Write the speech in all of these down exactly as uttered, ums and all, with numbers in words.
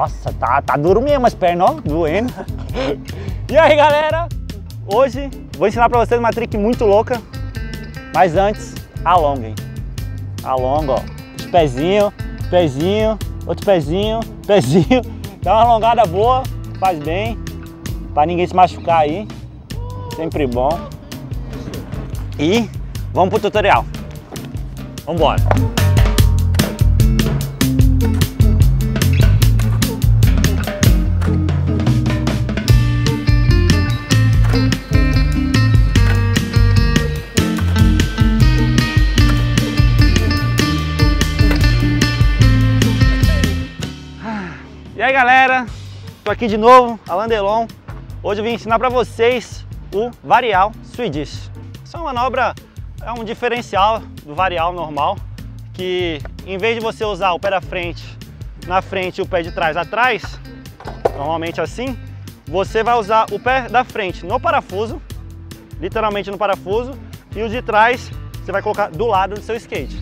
Nossa, tá, tá duro mesmo as pernas, ó, doendo. E aí, galera? Hoje vou ensinar pra vocês uma trick muito louca. Mas antes, alonguem. Alonga, ó. Os pezinhos, pezinho, outro pezinho, pezinho. Dá uma alongada boa, faz bem. Pra ninguém se machucar aí. Sempre bom. E vamos pro tutorial. Vambora. E aí, galera, tô aqui de novo, Alain Delon. Hoje eu vim ensinar para vocês o varial Swedish. Isso é uma manobra, é um diferencial do varial normal, que em vez de você usar o pé da frente na frente e o pé de trás atrás, normalmente assim, você vai usar o pé da frente no parafuso, literalmente no parafuso, e o de trás você vai colocar do lado do seu skate.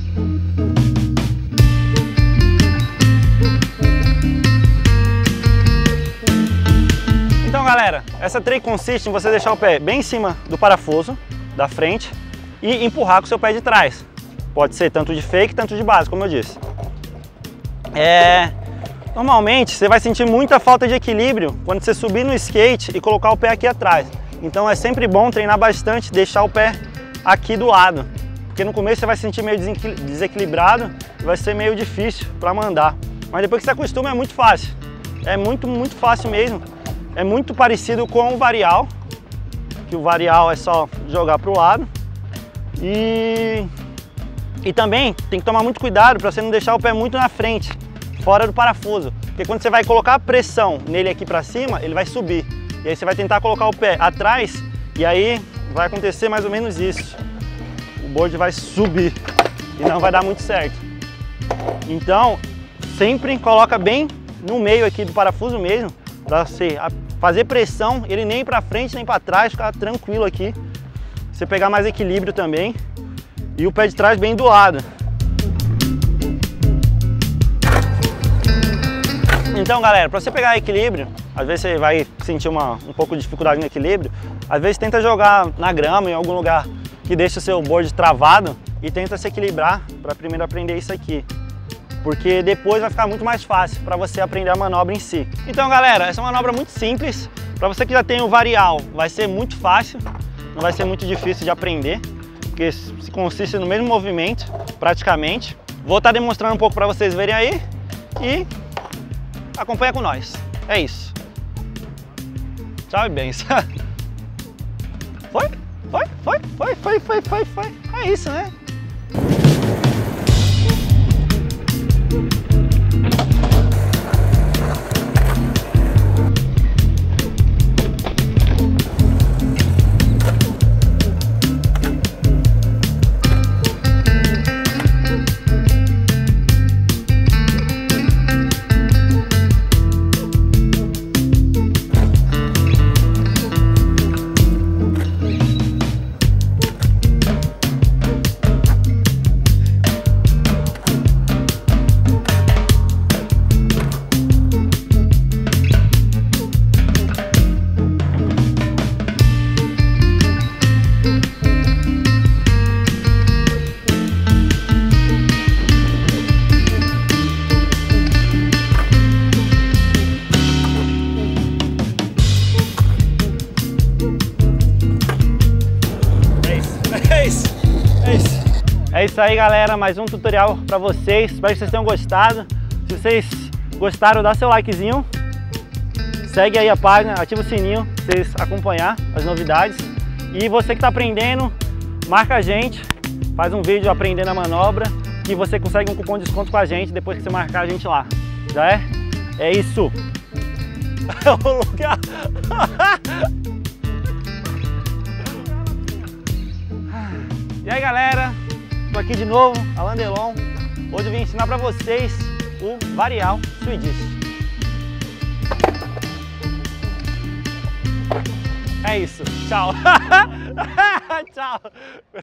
Então, galera, essa trick consiste em você deixar o pé bem em cima do parafuso da frente e empurrar com o seu pé de trás. Pode ser tanto de fake, tanto de base, como eu disse. É... Normalmente, você vai sentir muita falta de equilíbrio quando você subir no skate e colocar o pé aqui atrás. Então é sempre bom treinar bastante, deixar o pé aqui do lado. Porque no começo você vai se sentir meio desequilibrado e vai ser meio difícil para mandar. Mas depois que você acostuma é muito fácil. É muito, muito fácil mesmo. É muito parecido com o varial, que o varial é só jogar para o lado. E, e também tem que tomar muito cuidado para você não deixar o pé muito na frente, fora do parafuso. Porque quando você vai colocar a pressão nele aqui para cima, ele vai subir. E aí você vai tentar colocar o pé atrás e aí vai acontecer mais ou menos isso. O board vai subir e não vai dar muito certo. Então, sempre coloca bem no meio aqui do parafuso mesmo, para você fazer pressão, ele nem para frente nem para trás, ficar tranquilo aqui. Você pegar mais equilíbrio também. E o pé de trás bem do lado. Então, galera, para você pegar equilíbrio, às vezes você vai sentir uma, um pouco de dificuldade no equilíbrio. Às vezes tenta jogar na grama, em algum lugar que deixe o seu board travado e tenta se equilibrar para primeiro aprender isso aqui. Porque depois vai ficar muito mais fácil para você aprender a manobra em si. Então, galera, essa é uma manobra muito simples. Para você que já tem o varial, vai ser muito fácil, não vai ser muito difícil de aprender, porque se consiste no mesmo movimento, praticamente. Vou estar demonstrando um pouco para vocês verem aí e acompanha com nós. É isso. Tchau e bens. Foi? Foi? Foi? Foi? Foi? Foi? Foi? Foi? É isso, né? É isso aí, galera, mais um tutorial para vocês, espero que vocês tenham gostado. Se vocês gostaram, dá seu likezinho, segue aí a página, ativa o sininho para vocês acompanhar as novidades. E você que está aprendendo, marca a gente, faz um vídeo aprendendo a manobra, que você consegue um cupom de desconto com a gente depois que você marcar a gente lá. Já é? É isso! O lugar... E aí, galera? Tô aqui de novo, Alain Delon. Hoje eu vim ensinar para vocês o varial Swedish. É isso, tchau. Tchau.